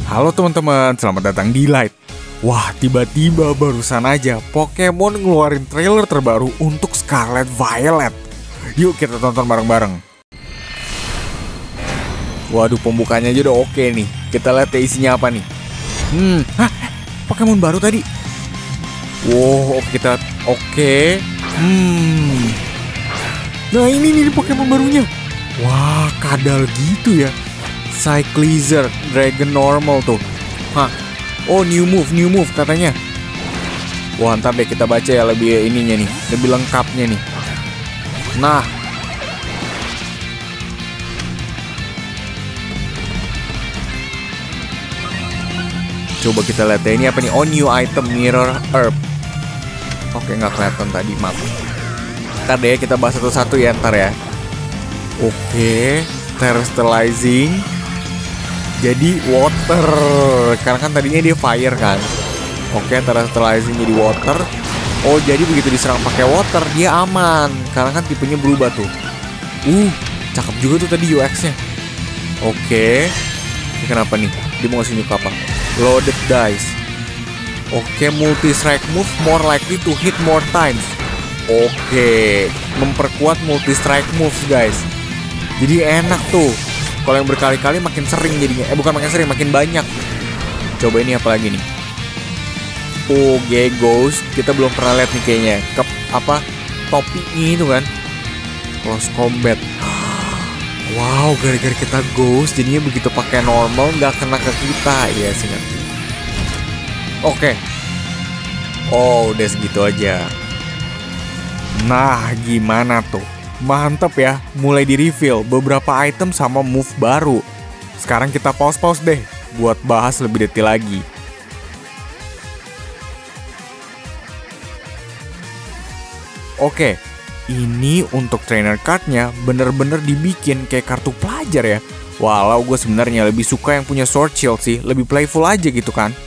Halo teman-teman, selamat datang di Light. Wah, tiba-tiba barusan aja Pokemon ngeluarin trailer terbaru untuk Scarlet Violet. Yuk kita tonton bareng-bareng. Waduh, pembukanya aja udah oke nih. Kita lihat ya isinya apa nih. Pokemon baru tadi. Wow, kita oke. Nah ini nih Pokemon barunya. Wah, kadal gitu ya. Cyclizer, Dragon Normal tuh. Oh new move katanya. Wah ntar deh kita baca ya lebih ininya nih, lebih lengkapnya nih. Nah, coba kita lihat ya, ini apa nih? Oh new item Mirror Herb. Oke nggak kelihatan tadi, maaf. Ntar deh kita bahas satu-satu ya ntar ya. Oke, Terrestrializing. Jadi water, karena kan tadinya dia fire kan. Oke, Terrestrializing jadi water. Oh jadi begitu diserang pakai water dia aman, karena kan tipenya berubah tuh. Cakep juga tuh tadi UX-nya. Oke, ini kenapa nih? Dia mau ngasih apa? Loaded dice. Oke, multi strike move more likely to hit more times. Oke, memperkuat multi strike moves guys. Jadi enak tuh. Kalau yang berkali-kali makin sering jadinya. Bukan makin sering, makin banyak. Coba ini apa lagi nih? Ghost. Kita belum pernah lihat nih kayaknya. Topinya itu kan. Close combat. Wow, gara-gara kita Ghost jadinya begitu pakai normal nggak kena ke kita. Iya sih ngerti. Oke. Oh, udah segitu aja. Nah, gimana tuh? Mantep ya, mulai di-reveal beberapa item sama move baru. Sekarang kita pause deh buat bahas lebih detail lagi. Oke, ini untuk trainer cardnya bener-bener dibikin kayak kartu pelajar ya. Walau gue sebenarnya lebih suka yang punya sword shield sih, lebih playful aja gitu kan.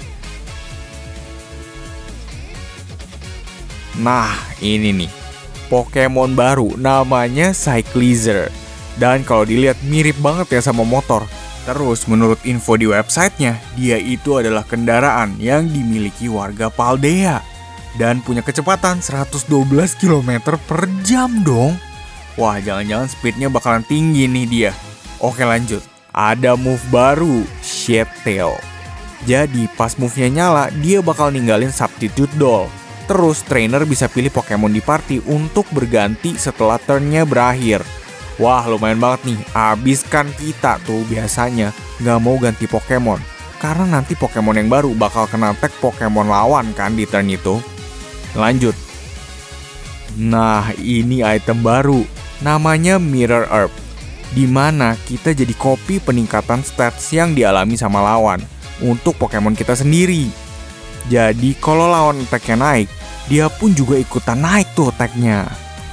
Nah, ini nih Pokemon baru namanya Cyclizer. Dan kalau dilihat mirip banget ya sama motor. Terus menurut info di websitenya, dia itu adalah kendaraan yang dimiliki warga Paldea. Dan punya kecepatan 112 km per jam dong. Wah, jangan-jangan speednya bakalan tinggi nih dia. Oke lanjut, ada move baru, Shade Tail. Jadi pas move-nya nyala, dia bakal ninggalin Substitute Doll. Terus trainer bisa pilih Pokemon di party untuk berganti setelah turn-nya berakhir. Wah lumayan banget nih, abis kan kita tuh biasanya nggak mau ganti Pokemon. Karena nanti Pokemon yang baru bakal kena tag Pokemon lawan kan di turn itu. Lanjut. Nah ini item baru, namanya Mirror Herb. Dimana kita jadi copy peningkatan stats yang dialami sama lawan untuk Pokemon kita sendiri. Jadi kalau lawan attack-nya naik, dia pun juga ikutan naik tuh attack-nya.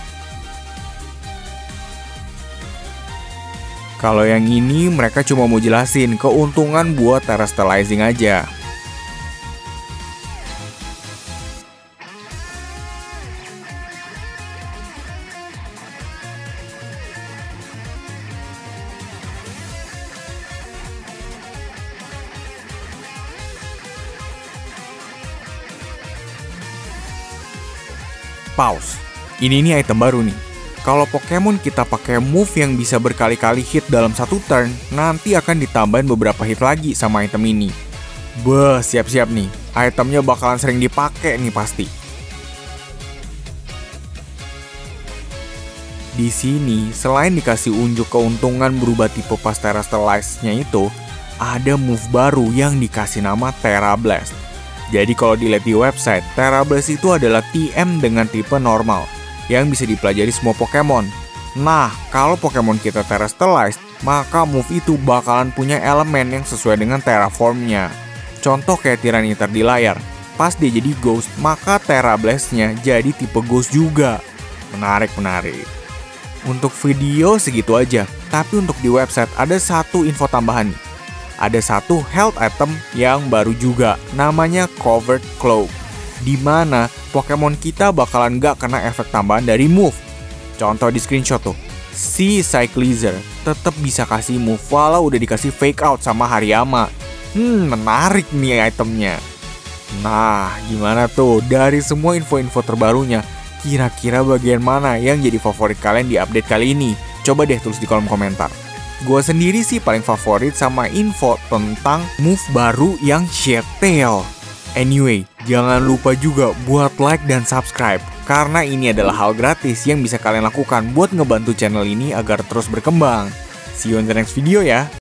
Kalau yang ini mereka cuma mau jelasin keuntungan buat Terrestrializing aja. Pause. Ini nih item baru nih. Kalau Pokemon kita pakai move yang bisa berkali-kali hit dalam satu turn, nanti akan ditambahin beberapa hit lagi sama item ini. Siap-siap nih. Itemnya bakalan sering dipakai nih pasti. Di sini, selain dikasih unjuk keuntungan berubah tipe pas Terrestrialize-nya itu, ada move baru yang dikasih nama Tera Blast. Jadi kalau dilihat di website, Tera Blast itu adalah TM dengan tipe normal yang bisa dipelajari semua Pokemon. Nah, kalau Pokemon kita Terrestrialized, maka move itu bakalan punya elemen yang sesuai dengan Terraform-nya. Contoh kayak Tyranitar di layar. Pas dia jadi Ghost, maka Tera Blast-nya jadi tipe Ghost juga. Menarik. Untuk video segitu aja, tapi untuk di website ada satu info tambahan nih. Ada satu health item yang baru juga, namanya Covered Cloak. Dimana Pokemon kita bakalan gak kena efek tambahan dari move. Contoh di screenshot tuh, si Cyclizer tetap bisa kasih move walau udah dikasih fake out sama Hariyama. Menarik nih itemnya. Nah, gimana tuh dari semua info-info terbarunya? Kira-kira bagian mana yang jadi favorit kalian di update kali ini? Coba deh tulis di kolom komentar. Gua sendiri sih paling favorit sama info tentang move baru yang Shed Tail. Anyway, jangan lupa juga buat like dan subscribe, karena ini adalah hal gratis yang bisa kalian lakukan buat ngebantu channel ini agar terus berkembang. See you in the next video ya.